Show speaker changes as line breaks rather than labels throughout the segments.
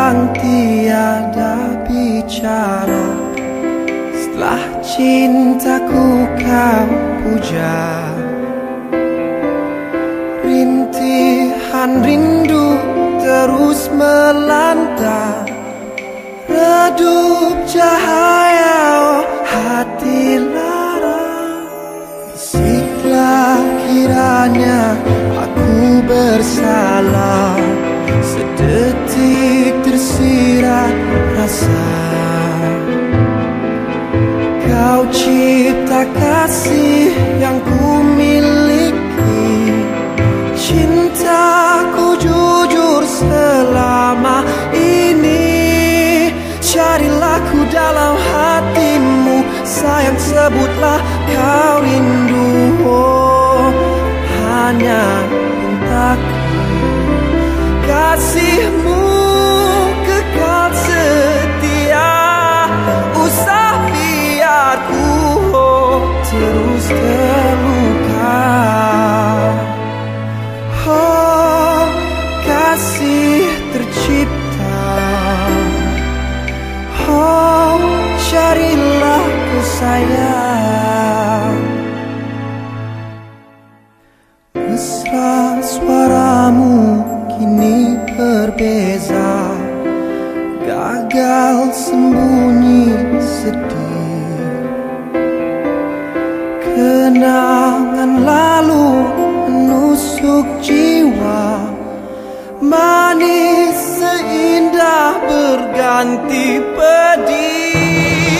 yang tiada bicara. Setelah cintaku kau puja, rintihan rindu terus melanda, redup cahaya hati lara. Bisiklah kiranya aku bersalah, sedetik tersirat rasa. Kau cipta kasih yang ku miliki, cintaku jujur selama ini. Carilah ku dalam hatimu, sayang sebutlah kau rindu. Oh, hanya pintaku kasihmu kekal setia. Usah biarku terus terluka. Oh, kasih tercipta. Oh, carilah ku sayang. Mesra suaramu kini berbeza, gagal sembunyi sedih. Kenangan lalu menusuk jiwa, manis seindah berganti pedih.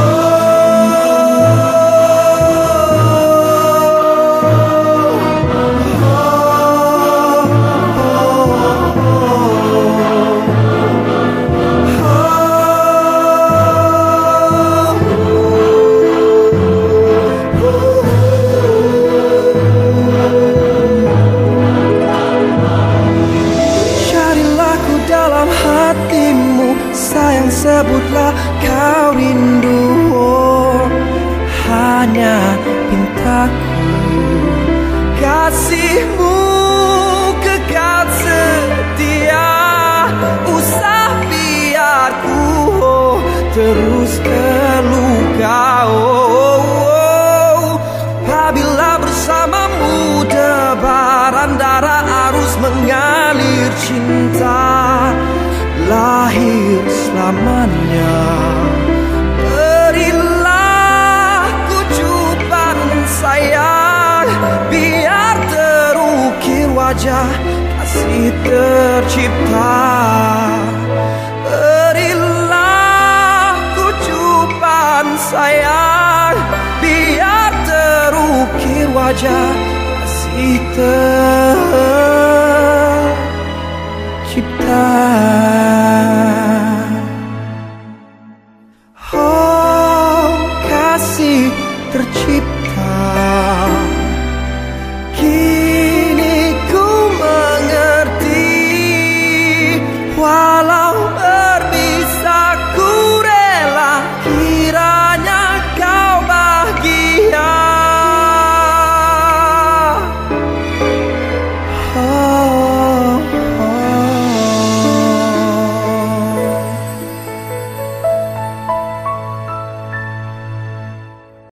Sayang sebutlah kau rindu. Oh, hanya pintaku kasihmu kekal setia. Usah biarku terus terluka. Apabila bersamamu debaran darah arus mengalir cinta, lahir selamanya. Berilah kucupan sayang, biar terukir wajah kasih tercipta. Berilah kucupan sayang, biar terukir wajah kasih tercipta.